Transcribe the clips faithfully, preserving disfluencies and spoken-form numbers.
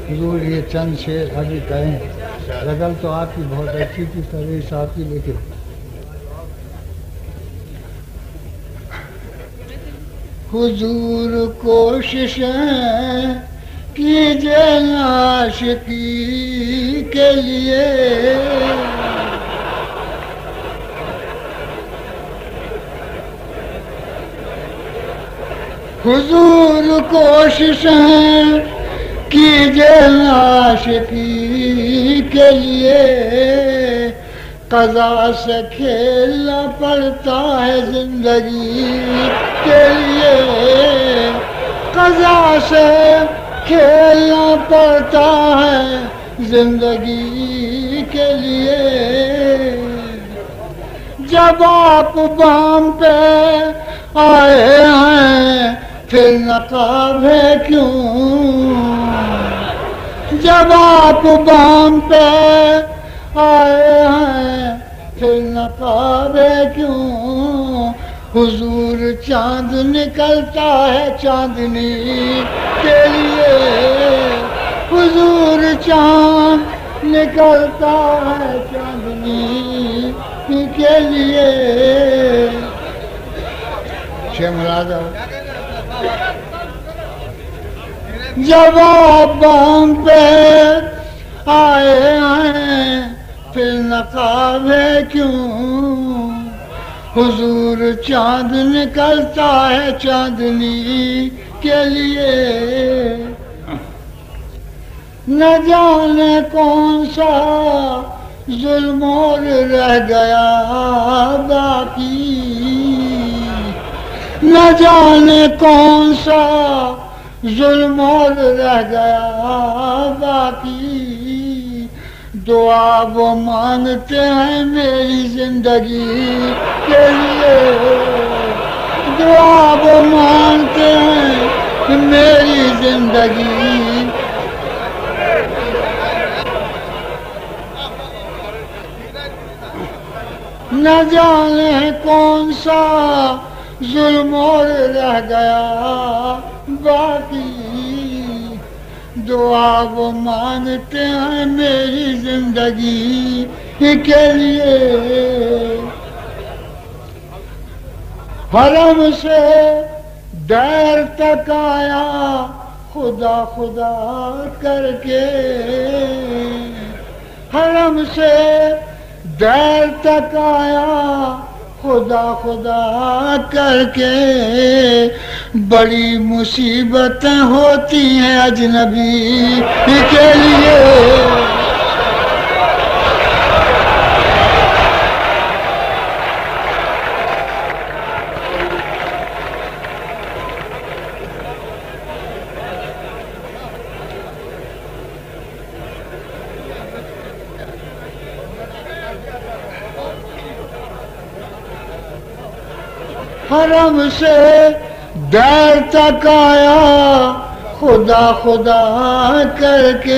हुजूर ये चंद शेर अभी कहें, गजल तो आपकी बहुत अच्छी थी सभी साहब की, लेकिन हुजूर कोशिशें कीजिए आशिकी के लिए, हुजूर कोशिशें कीजिए आशिकी के लिए, क़ज़ा से खेलना पड़ता है जिंदगी के लिए, क़ज़ा से खेलना पड़ता है जिंदगी के लिए। जब आप बाम पे आए हैं फिर नकाब है क्यों, जब आप बाम पे आए हैं फिर नकाब है क्यों, हुजूर चांद निकलता है चांदनी के लिए, हुजूर चांद निकलता है चांदनी के लिए। शेर मुरादा जब आप बाम पे आए हैं फिर नकाब है क्यों, हुजूर चांद निकलता है चांदनी के लिए। न जाने कौन सा जुल्म और रह गया बाकी, न जाने कौन सा जुल्म और रह गया बाकी, दुआ वो मांगते हैं मेरी जिंदगी के लिए, दुआ वो मांगते हैं मेरी जिंदगी। न जाने कौन सा जुल्म और रह गया बाकी, दुआ वो मांगते हैं मेरी जिंदगी के लिए। हरम से देर तक आया खुदा खुदा करके, हरम से देर तक आया खुदा खुदा करके, बड़ी मुसीबतें होती हैं अजनबी के लिए। हरम से देर तक आया खुदा खुदा करके,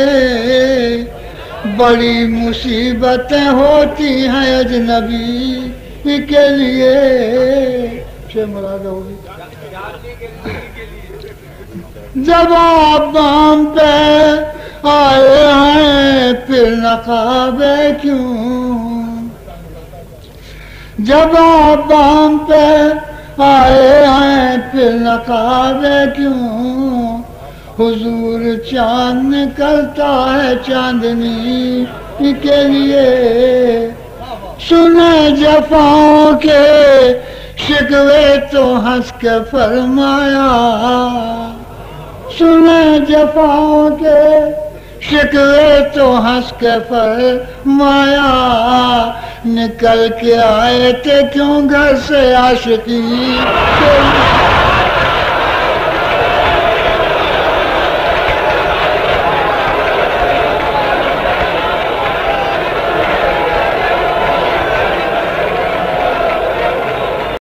बड़ी मुसीबतें होती हैं अजनबी के लिए। शेर मुरादा होगी जब आप बाम पे आए हैं फिर नकाब है क्यों, जब आप बाम पे आए हैं फिर नकाब है क्यों, हुजूर चांद निकलता है चांदनी के लिए। सुने जफाओं के शिकवे तो हंस के फरमाया, सुने जफाओं के शिकवे तो हंस के फरमाया, निकल के आए थे क्यों घर से आशिकी।